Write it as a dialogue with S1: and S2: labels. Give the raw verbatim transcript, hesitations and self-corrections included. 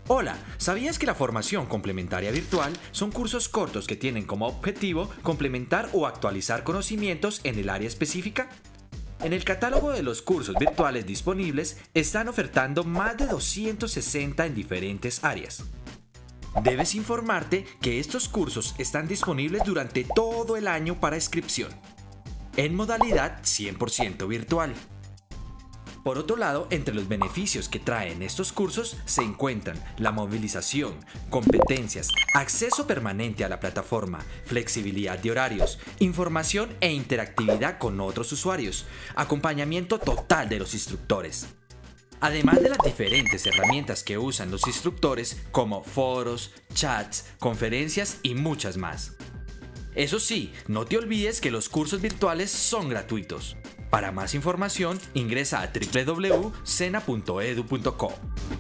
S1: Hola, ¿sabías que la formación complementaria virtual son cursos cortos que tienen como objetivo complementar o actualizar conocimientos en el área específica? En el catálogo de los cursos virtuales disponibles están ofertando más de doscientos sesenta en diferentes áreas. Debes informarte que estos cursos están disponibles durante todo el año para inscripción, en modalidad cien por ciento virtual. Por otro lado, entre los beneficios que traen estos cursos se encuentran la movilización, competencias, acceso permanente a la plataforma, flexibilidad de horarios, información e interactividad con otros usuarios, acompañamiento total de los instructores. Además de las diferentes herramientas que usan los instructores como foros, chats, conferencias y muchas más. Eso sí, no te olvides que los cursos virtuales son gratuitos. Para más información, ingresa a w w w punto sena punto edu punto co.